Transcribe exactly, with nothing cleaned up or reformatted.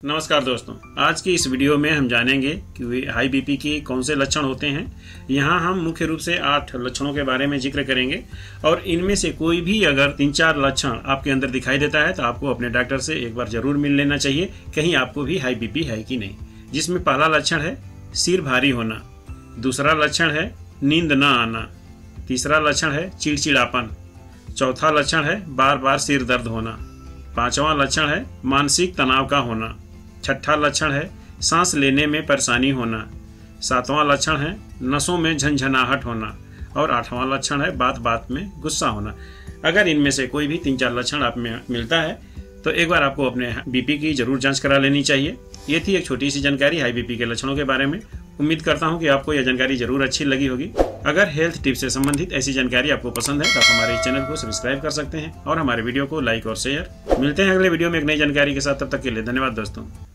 नमस्कार दोस्तों, आज की इस वीडियो में हम जानेंगे कि हाई बीपी के कौन से लक्षण होते हैं। यहाँ हम मुख्य रूप से आठ लक्षणों के बारे में जिक्र करेंगे और इनमें से कोई भी अगर तीन चार लक्षण आपके अंदर दिखाई देता है तो आपको अपने डॉक्टर से एक बार जरूर मिल लेना चाहिए, कहीं आपको भी हाई बीपी है कि नहीं। जिसमें पहला लक्षण है सिर भारी होना, दूसरा लक्षण है नींद न आना, तीसरा लक्षण है चिड़चिड़ापन, चौथा लक्षण है बार बार सिर दर्द होना, पांचवा लक्षण है मानसिक तनाव का होना, छठा लक्षण है सांस लेने में परेशानी होना, सातवां लक्षण है नसों में झंझनाहट होना और आठवां लक्षण है बात बात में गुस्सा होना। अगर इनमें से कोई भी तीन चार लक्षण आप में मिलता है तो एक बार आपको अपने बीपी की जरूर जांच करा लेनी चाहिए। ये थी एक छोटी सी जानकारी हाई बीपी के लक्षणों के बारे में। उम्मीद करता हूँ कि आपको यह जानकारी जरूर अच्छी लगी होगी। अगर हेल्थ टिप्स से संबंधित ऐसी जानकारी आपको पसंद है तो आप हमारे चैनल को सब्सक्राइब कर सकते हैं और हमारे वीडियो को लाइक और शेयर। मिलते हैं अगले वीडियो में एक नई जानकारी के साथ, तब तक के लिए धन्यवाद दोस्तों।